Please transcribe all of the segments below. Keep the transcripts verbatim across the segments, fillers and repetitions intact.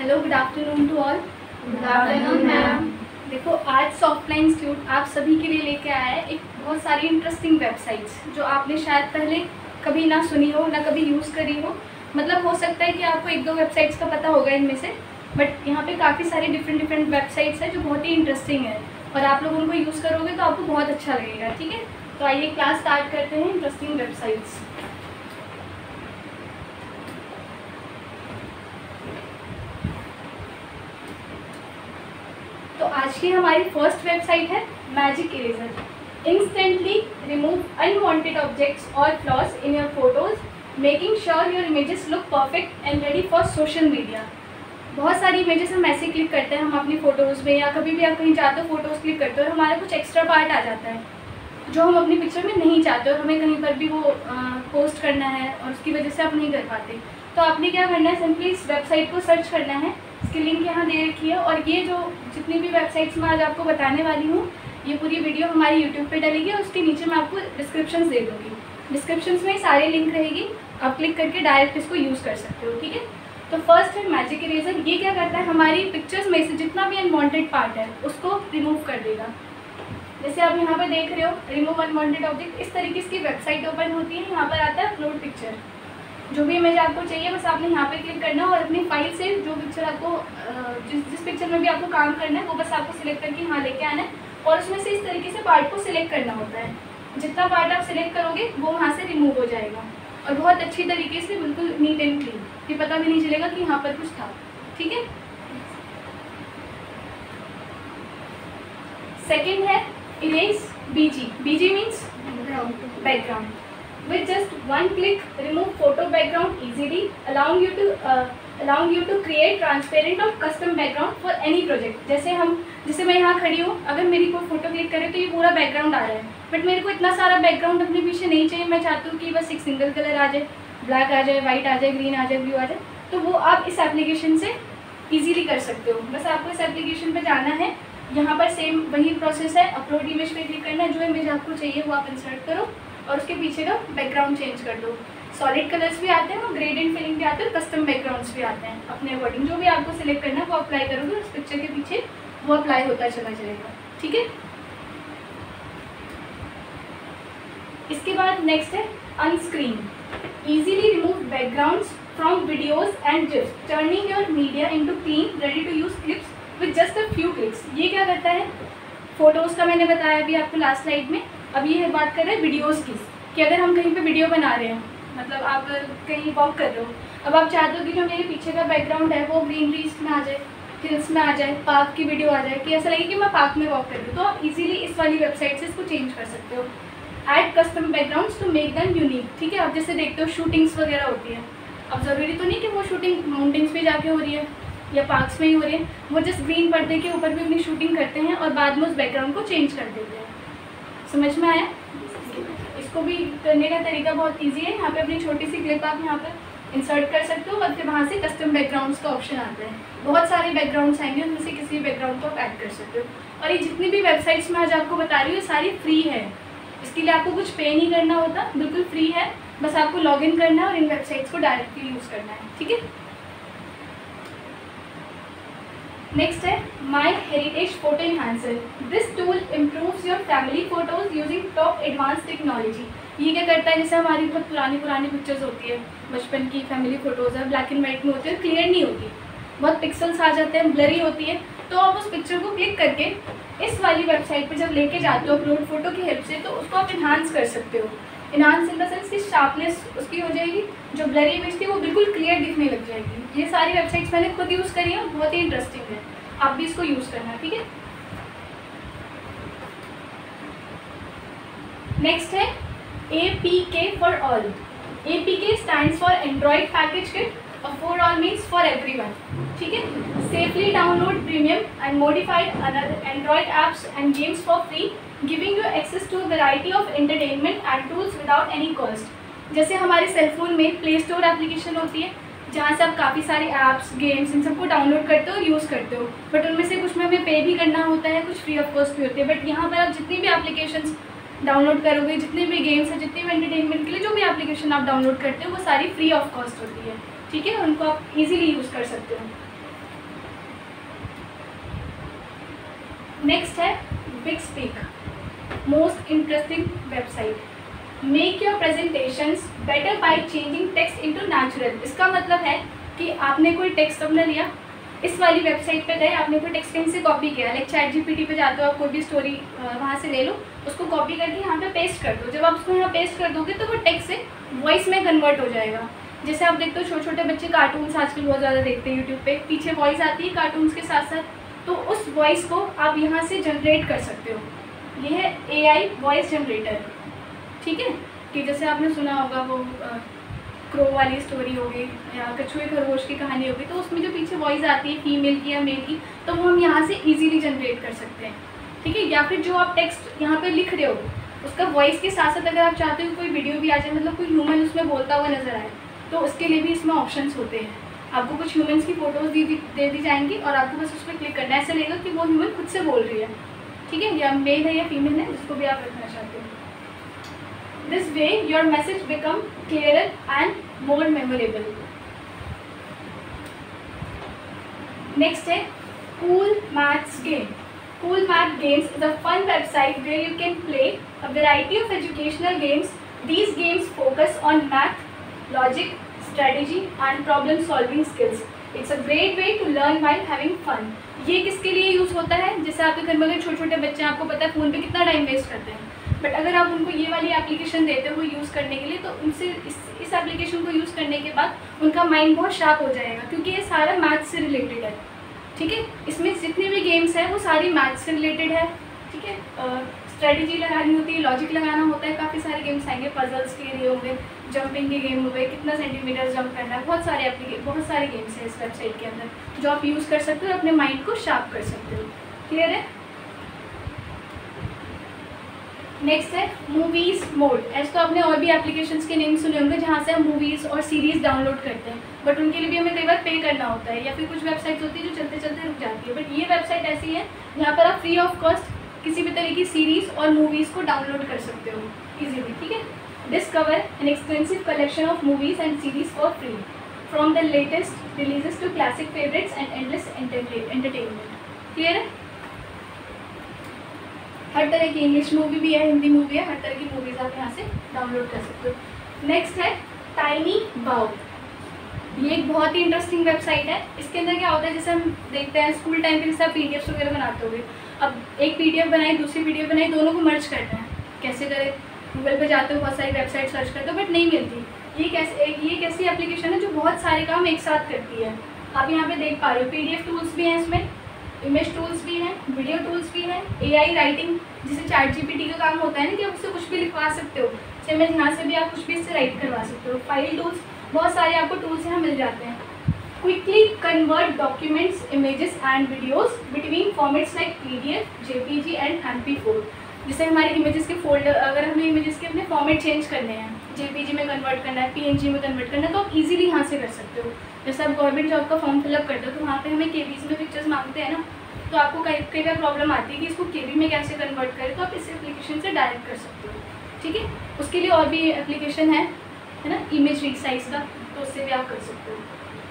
Hello, good afternoon to all. Good afternoon ma'am. देखो, आज सॉफ्टलाइन institute आप सभी के लिए लेके आया है एक बहुत सारी इंटरेस्टिंग वेबसाइट्स जो आपने शायद पहले कभी ना सुनी हो ना कभी यूज़ करी हो। मतलब हो सकता है कि आपको एक दो वेबसाइट्स का पता होगा इनमें से, बट यहाँ पे काफ़ी सारी डिफरेंट डिफरेंट वेबसाइट्स हैं जो बहुत ही इंटरेस्टिंग है और आप लोग उनको यूज़ करोगे तो आपको बहुत अच्छा लगेगा। ठीक है, तो आइए क्लास स्टार्ट करते हैं। Interesting websites. तो आज की हमारी फर्स्ट वेबसाइट है magic eraser. Instantly remove unwanted objects और flaws in your photos, making sure your images look perfect and ready for social media. बहुत सारी इमेजेस हम ऐसे क्लिक करते हैं हम अपनी फ़ोटोज़ में, या कभी भी आप कहीं जाते हो फोटोज़ क्लिक करते हो और हमारा कुछ एक्स्ट्रा पार्ट आ जाता है जो हम अपनी पिक्चर में नहीं चाहते और हमें कहीं पर भी वो आ, पोस्ट करना है और उसकी वजह से आप नहीं कर पाते। तो आपने क्या करना है, सिंपली इस वेबसाइट को सर्च करना है। इसकी लिंक यहाँ दे रखी है और ये जो जितनी भी वेबसाइट्स मैं आज आपको बताने वाली हूँ, ये पूरी वीडियो हमारी यूट्यूब पे डलेगी और उसके नीचे मैं आपको डिस्क्रिप्शन दे दूँगी। डिस्क्रिप्शन में सारी लिंक रहेगी, आप क्लिक करके डायरेक्ट इसको यूज़ कर सकते हो। ठीक है, तो फर्स्ट है मैजिक इरेजर। ये क्या करता है, हमारी पिक्चर्स में से जितना भी अनवांटेड पार्ट है उसको रिमूव कर देगा। जैसे आप यहाँ पर देख रहे हो, रिमूव अनवांटेड ऑब्जेक्ट, इस तरीके से वेबसाइट ओपन होती है। यहाँ पर आता है अपलोड पिक्चर। जो भी इमेज आपको चाहिए बस आपने यहाँ पे क्लिक करना और अपनी फाइल से जो पिक्चर आपको जिस जिस पिक्चर में भी आपको काम करना है वो बस आपको सिलेक्ट करके यहाँ लेके आना है और उसमें से इस तरीके से पार्ट को सिलेक्ट करना होता है। जितना पार्ट आप सिलेक्ट करोगे वो वहाँ से रिमूव हो जाएगा और बहुत अच्छी तरीके से, बिल्कुल नीट एंड क्लीन, ये पता भी नहीं चलेगा कि यहाँ पर कुछ था। ठीक है, सेकेंड है erase BG. BG means background. With just one click, remove photo background easily, allowing you to uh, allowing you to create transparent और custom background for any project। जैसे हम जैसे मैं यहाँ खड़ी हूँ, अगर मेरी कोई फोटो क्लिक करे तो ये पूरा बैकग्राउंड आ रहा है, बट मेरे को इतना सारा बैकग्राउंड अपने पीछे नहीं चाहिए। मैं चाहती हूँ कि बस एक सिंगल कलर आ जाए, ब्लैक आ जाए, वाइट आ जाए, ग्रीन आ जाए, ब्लू आ जाए, तो वो आप इस एप्लीकेशन से ईजीली कर सकते हो। बस आपको इस एप्लीकेशन पर जाना है, यहाँ पर सेम वही प्रोसेस है, अपलोड इमेज पे क्लिक करना है, जो इमेज आपको चाहिए वो आप इंसर्ट करो और उसके पीछे का बैकग्राउंड चेंज कर दो। सॉलिड कलर्स भी आते हैं और ग्रेडियंट फिलिंग भी आते हैं, कस्टम बैकग्राउंड्स भी आते हैं। अपने अकॉर्डिंग जो भी आपको सिलेक्ट करना है वो अप्लाई करोगे, उस पिक्चर के पीछे वो अप्लाई होता चला जाएगा। ठीक है, इसके बाद नेक्स्ट है unscreen. Easily remove backgrounds from videos and GIFs, turning your media into clean ready to use clips with just a few clicks. ये क्या करता है, फोटोज़ का मैंने बताया अभी आपको लास्ट स्लाइड में। अब ये बात कर रहे हैं वीडियोज़ की, कि अगर हम कहीं पे वीडियो बना रहे हैं, मतलब आप कहीं वॉक कर रहे हो, अब आप चाहते हो कि जो मेरे पीछे का बैकग्राउंड है वो ग्रीनरीज में आ जाए, हिल्स में आ जाए, पार्क की वीडियो आ जाए, कि ऐसा लगे कि मैं पार्क में वॉक कर रही हूँ, तो आप इजीली इस वाली वेबसाइट से इसको चेंज कर सकते हो। Add custom backgrounds to make them unique. ठीक है, आप जैसे देखते हो शूटिंग्स वगैरह होती है, अब ज़रूरी तो नहीं कि वो शूटिंग माउंटेन्स पे जाके हो रही है या पार्क्स में ही हो रही है, वो जस्ट ग्रीन पर्दे के ऊपर भी अपनी शूटिंग करते हैं और बाद में उस बैकग्राउंड को चेंज कर देते हैं। समझ में आया? इसको भी करने का तरीका बहुत इजी है। यहाँ पे अपनी छोटी सी क्लिप आप यहाँ पर इंसर्ट कर सकते हो और फिर वहाँ से कस्टम बैकग्राउंड्स का ऑप्शन आता है। बहुत सारे बैकग्राउंड्स आएंगे, उनमें से किसी भी बैकग्राउंड को आप ऐड कर सकते हो। और ये जितनी भी वेबसाइट्स मैं आज आपको बता रही हूँ सारी फ्री है, इसके लिए आपको कुछ पे नहीं करना होता, बिल्कुल फ्री है। बस आपको लॉग इन करना है और इन वेबसाइट्स को डायरेक्टली यूज़ करना है। ठीक है, नेक्स्ट है my heritage photo enhancer. This tool improves your family photos using top advance technology. ये क्या करता है, जैसे हमारी बहुत पुरानी पुरानी पिक्चर्स होती है, बचपन की फैमिली फोटोज़ है, ब्लैक एंड वाइट में होती है, क्लियर नहीं होती, बहुत पिक्सल्स आ जाते हैं, ब्लरी होती है, तो आप उस पिक्चर को क्लिक करके इस वाली वेबसाइट पर जब लेके जाते हो अपलोड फोटो की हेल्प से, तो उसको आप इन्हांस कर सकते हो। इन्हांस इन द सेंस की शार्पनेस उसकी हो जाएगी, जो ब्लरी इमेज थी वो बिल्कुल क्लियर दिखने लग जाएगी। ये सारी वेबसाइट्स मैंने खुद यूज़ करी है, बहुत ही इंटरेस्टिंग है, आप भी इसको यूज़ करना। ठीक है, नेक्स्ट है A P K for all. A P K stands for Android package kit और for all means for everyone. ठीक है, safely download premium and modified other Android apps and games for free, giving you access to variety of entertainment and tools without any cost. जैसे हमारे cellphone में play store application होती है जहाँ से आप काफ़ी सारे ऐप्स, गेम्स, इन सबको डाउनलोड करते हो और यूज़ करते हो, बट उनमें से कुछ में हमें पे भी करना होता है, कुछ फ्री ऑफ कॉस्ट भी होती है। बट यहाँ पर आप जितनी भी एप्लीकेशंस डाउनलोड करोगे, जितने भी गेम्स हैं, जितनी भी एंटरटेनमेंट के लिए जो भी एप्लीकेशन आप डाउनलोड करते हो वो सारी फ्री ऑफ कॉस्ट होती है। ठीक है, उनको आप इजीली यूज़ कर सकते हो। नेक्स्ट है big speak, most interesting website. Make your presentations better by changing text into natural. इसका मतलब है कि आपने कोई टेक्स्ट अपना लिया, इस वाली वेबसाइट पे गए, आपने कोई टेक्स्ट कहीं से कॉपी किया, लाइक चैट जीपीटी पे जाते हो, आप कोई भी स्टोरी वहाँ से ले लो, उसको कॉपी करके यहाँ पे पेस्ट कर दो। जब आप उसको यहाँ पेस्ट कर दोगे तो वो टेक्स्ट से वॉइस में कन्वर्ट हो जाएगा। जैसे आप देखते हो छोटे छोटे बच्चे कार्टून्स आजकल बहुत ज़्यादा देखते हैं यूट्यूब पे, पीछे वॉइस आती है कार्टून्स के साथ साथ, तो उस वॉइस को आप यहाँ से जनरेट कर सकते हो। ये है ए आई वॉइस जनरेटर, ठीक है। कि जैसे आपने सुना होगा वो क्रो वाली स्टोरी होगी या कछुए खरगोश की कहानी होगी, तो उसमें जो पीछे वॉइस आती है फीमेल की या मेल की, तो वो हम यहाँ से इजीली जनरेट कर सकते हैं, ठीक है। या फिर जो आप टेक्स्ट यहाँ पे लिख रहे हो उसका वॉइस के साथ साथ अगर आप चाहते हो कोई वीडियो भी आ जाए, मतलब कोई ह्यूमन उसमें बोलता हुआ नजर आए, तो उसके लिए भी इसमें ऑप्शंस होते हैं। आपको कुछ ह्यूमन्स की फोटोज दी दे दी जाएंगी और आपको बस उस पर क्लिक करना है, ऐसा लगेगा कि वो ह्यूमन खुद से बोल रही है, ठीक है, या मेल है या फीमेल है, जिसको भी आप रखना चाहते हो। This way your message become clearer and more memorable. Next है cool maths game. Cool Math Games is a fun website where you can play a variety of educational games. These games focus on math, logic, strategy and problem solving skills. It's a great way to learn while having fun. ये किसके लिए use होता है? जैसे आपके घर में अगर छोटे छोटे बच्चे हैं, आपको पता है फ़ोन पे कितना टाइम वेस्ट करते हैं, बट अगर आप उनको ये वाली एप्लीकेशन देते हो यूज़ करने के लिए, तो उनसे इस इस एप्लीकेशन को यूज़ करने के बाद उनका माइंड बहुत शार्प हो जाएगा, क्योंकि ये सारा मैथ से रिलेटेड है, ठीक है। इसमें जितने भी गेम्स हैं वो सारी मैथ से रिलेटेड है, ठीक है। स्ट्रेटजी लगानी होती है, लॉजिक लगाना होता है, काफ़ी सारे गेम्स आएंगे, पजल्स के लिए होंगे, जंपिंग के गेम हो गए, कितना सेंटीमीटर जंप करना है, बहुत सारे एप्लीके बहुत सारे गेम्स हैं इस वेबसाइट के अंदर जो आप यूज़ कर सकते हो, अपने माइंड को शार्प कर सकते हो। क्लियर है। नेक्स्ट है मूवीज़ मोड। ऐसे तो आपने और भी एप्लीकेशंस के नेम सुने होंगे जहाँ से हम मूवीज़ और सीरीज़ डाउनलोड करते हैं, बट उनके लिए भी हमें कई बार पे करना होता है, या फिर कुछ वेबसाइट्स होती है जो चलते चलते रुक जाती है, बट ये वेबसाइट ऐसी है जहाँ पर आप फ्री ऑफ कॉस्ट किसी भी तरह की सीरीज़ और मूवीज़ को डाउनलोड कर सकते हो ईजीली, ठीक है। Discover an extensive collection of movies and series for free from the latest releases to classic favourites and endless entertainment. Clear है। हर तरह की इंग्लिश मूवी भी है, हिंदी मूवी है, हर तरह की मूवीज़ आप यहाँ से डाउनलोड कर सकते हो। नेक्स्ट है टाइनी बाउ। ये एक बहुत ही इंटरेस्टिंग वेबसाइट है। इसके अंदर क्या होता है, जैसे हम देखते हैं स्कूल टाइम पे जैसे आप पी डी एफ वगैरह बनाते होंगे, अब एक पी डी एफ बनाई दूसरी पी डी एफ बनाई, दोनों को मर्ज करना है, कैसे करें। गूगल पे जाते हो, बहुत सारी वेबसाइट सर्च करते हो, बट नहीं मिलती। ये कैसे ये एक ऐसी एप्लीकेशन है जो बहुत सारे काम एक साथ करती है। आप यहाँ पे देख पा रहे हो पी डी एफ टूल्स भी हैं इसमें, इमेज टूल्स भी हैं, वीडियो टूल्स भी हैं, एआई राइटिंग जिसे चैट जीपीटी का काम होता है ना कि आप उससे कुछ भी लिखवा सकते हो, सेम यहाँ से भी आप कुछ भी इससे राइट करवा सकते हो। फाइल टूल्स, बहुत सारे आपको टूल्स यहाँ मिल जाते हैं। Quickly convert documents, images and videos between formats like PDF, JPG and M P four. जैसे हमारे इमेजेस के फोल्डर, अगर हमें इमेजेस के अपने फॉर्मेट चेंज करने हैं, जेपीजी में कन्वर्ट करना है, पीएनजी में कन्वर्ट करना है, तो आप इजीली यहाँ से कर सकते हो। जैसे आप गवर्नमेंट जॉब का फॉर्म फिलअप करते हो तो वहाँ पे हमें केबीज में पिक्चर्स मांगते हैं ना, तो आपको कई कई बार प्रॉब्लम आती है कि इसको केबी में कैसे कन्वर्ट करें, तो आप इस एप्लीकेशन से डायरेक्ट कर सकते हो, ठीक है। उसके लिए और भी एप्लीकेशन है है ना, इमेज रीसाइज का, तो उससे भी आप कर सकते हो।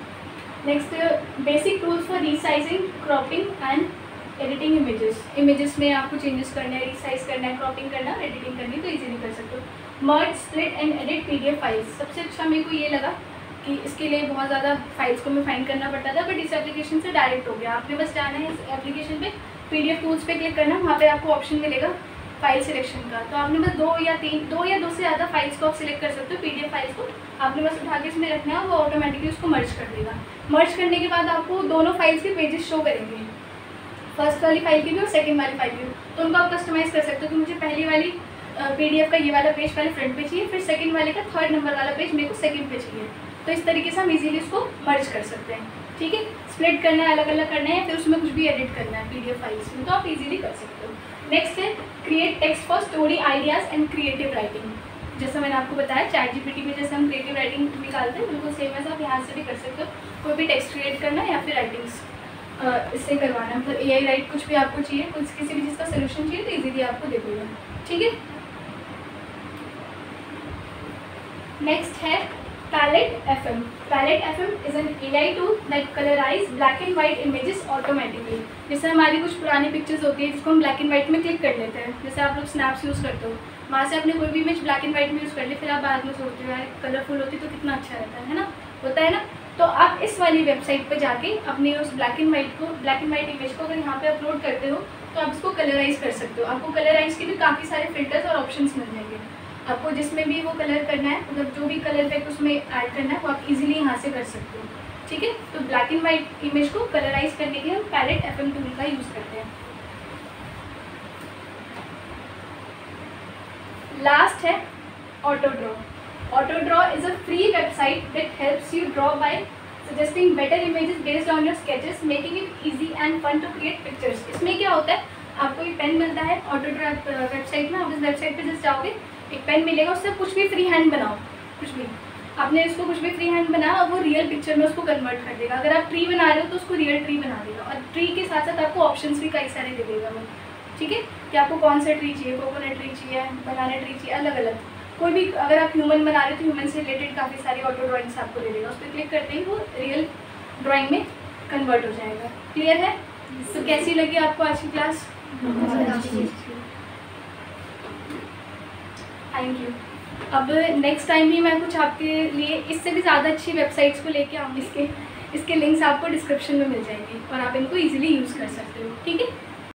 Next basic tools for resizing, cropping and editing images. Images में आपको चेंजेस करना है, रीसाइज करना है, क्रॉपिंग करना, एडिटिंग करनी, तो इजीली कर सकते हो। Merge, split and edit PDF files. सबसे अच्छा मेरे को ये लगा कि इसके लिए बहुत ज़्यादा फाइल्स को मैं फाइंड करना पड़ता था, बट इस एप्लीकेशन से डायरेक्ट हो गया। आपने बस जाना है इस एप्लीकेशन पे, पीडीएफ टूल्स पे क्लिक करना, वहाँ पे आपको ऑप्शन मिलेगा फाइल सिलेक्शन का, तो आपने बस दो या तीन दो या दो से ज़्यादा फाइल्स को आप सिलेक्ट कर सकते हो। पीडीएफ फाइल्स को आपने बस उठा के इसमें रखना है, वो ऑटोमेटिकली उसको मर्ज कर देगा। मर्ज करने के बाद आपको दोनों फाइल्स के पेजेस शो करेंगे, फर्स्ट वाली फाइल की भी और सेकंड वाली फाइल की भी, तो उनको आप कस्टमाइज़ कर सकते हो कि मुझे पहली वाली पीडीएफ का ये वाला पेज पहले फ्रंट पे चाहिए, फिर सेकंड वाले का थर्ड नंबर वाला पेज मेरे को सेकंड पे चाहिए, तो इस तरीके से हम इजीली इसको मर्ज कर सकते हैं, ठीक है। स्प्लिट करना है, अलग अलग करना है, फिर उसमें कुछ भी एडिट करना है पीडीएफ फाइल्स में, तो आप इजीली कर सकते हो। नेक्स्ट है create text for story ideas and creative writing. जैसा मैंने आपको बताया चैट जीपीटी में जैसे हम क्रिएटिव राइटिंग निकालते हैं, बिल्कुल सेम ऐसा आप यहाँ से भी कर सकते हो। कोई भी टेक्स्ट क्रिएट करना है या फिर राइटिंग्स इससे करवाना, मतलब ए आई राइट कुछ भी आपको चाहिए, कुछ किसी भी चीज़ का सोल्यूशन चाहिए, तो इजीली आपको दे देगा, ठीक है। नेक्स्ट है Palette F M. Palette F M is an A I tool that colorize black and white images automatically. जैसे हमारी कुछ पुरानी पिक्चर्स होती है जिसको हम ब्लैक एंड वाइट में क्लिक कर लेते हैं, जैसे आप लोग स्नैप्स यूज़ करते हो, वहाँ से आपने कोई भी इमेज ब्लैक एंड वाइट में यूज़ कर ली, फिर आप बाद में सोचते हो यार कलरफुल होती तो कितना अच्छा रहता है, है ना, होता है ना। तो आप इस वाली वेबसाइट पर जाके अपने उस ब्लैक एंड वाइट को ब्लैक एंड वाइट इमेज को अगर यहाँ पे अपलोड करते हो तो आप इसको कलराइज कर सकते हो। आपको कलराइज के भी काफ़ी सारे फिल्टर्स और ऑप्शंस मिल जाएंगे। आपको जिसमें भी वो कलर करना है, मतलब जो भी कलर इफेक्ट उसमें ऐड करना है वो आप इजीली यहाँ से कर सकते हो, ठीक है। तो ब्लैक एंड वाइट इमेज को कलराइज करने के लिए हम पैलेट एफ एम टूल का यूज़ करते हैं। लास्ट है auto draw. Auto draw is a free website that helps you draw by suggesting better images based on your sketches, making it easy and fun to create pictures. इसमें क्या होता है, आपको ये पेन मिलता है ऑटो ड्रॉ वेबसाइट में। आप इस वेबसाइट पे जस्ट जाओगे, एक पेन मिलेगा, उससे कुछ भी फ्री हैंड बनाओ, कुछ भी आपने इसको कुछ भी फ्री हैंड बनाया और वो रियल पिक्चर में उसको कन्वर्ट कर देगा। अगर आप ट्री बना रहे हो तो उसको रियल ट्री बना देगा, और ट्री के साथ साथ आपको ऑप्शंस भी कई सारे दे देगा वो, ठीक है, कि आपको कौन सा ट्री चाहिए, कोकोनट ट्री चाहिए, बनाना ट्री चाहिए, अलग अलग कोई भी। अगर आप ह्यूमन बना रहे हो तो ह्यूमन से रिलेटेड काफ़ी सारी ऑटो ड्राइंग्स आपको दे देगा। उस पर क्लिक करते ही वो रियल ड्राइंग में कन्वर्ट हो जाएगा। क्लियर है? तो कैसी लगी आपको आज की क्लास? Thank you. अब नेक्स्ट टाइम भी मैं कुछ आपके लिए इससे भी ज़्यादा अच्छी वेबसाइट्स को लेके आऊँगी। इसके इसके लिंक्स आपको डिस्क्रिप्शन में मिल जाएंगे और आप इनको इजीली यूज़ कर सकते हो, ठीक है।